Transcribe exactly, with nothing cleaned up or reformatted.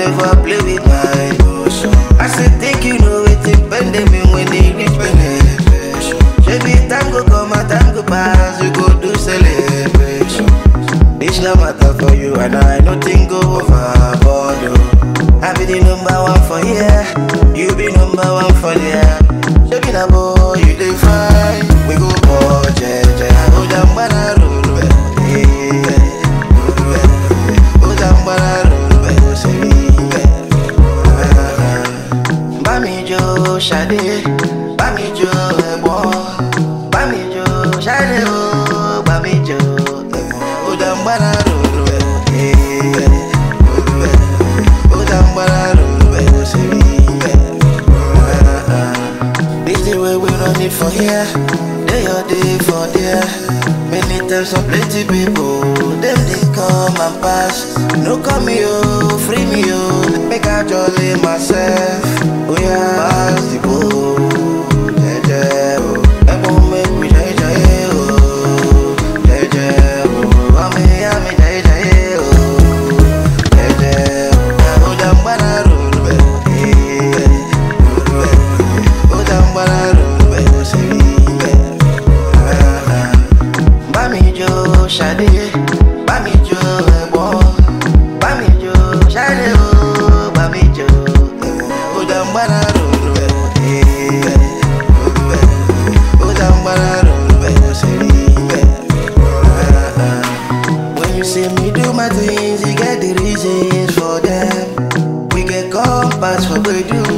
never play with my emotion. I say think you know it, pending me when they reach penetration. Baby, time go come and time go pass, you go do celebration. This no matter for you and I, nothing go overboard. Oh. I be the number one for here, you be number one for there. Baby, na boy, you dey fine, we go for jeje. Oh, damn, bana roll well, yeah. Oh, damn, bana roll well, say yeah. Bami Jo Shade, Bami Jo Ebo, Bami Jo Shade, oh, Bami Jo Ebo. Oh, damn, bana roll well, yeah. Oh, damn, bana roll well, say yeah. This the way we run it for here, day or day for there. Many times so plenty people, them they come and pass. No come me oh, free me oh, make I jolly myself. Oh yeah, pass the boat, jeje oh. I won't make me jeje oh, jeje oh. Ame ame jeje oh, jeje oh. Oh damn bana roll well, yeah. Oh damn bana roll well, say yeah. Bami Jo Shade, Bami Jo Ebo, Bami Jo Shade oh, Bami Jo Ebo. Oh damn bana roll well, yeah. Oh damn bana roll well, say yeah. When you see me do my things, you get the reasons for them. We get compass for we do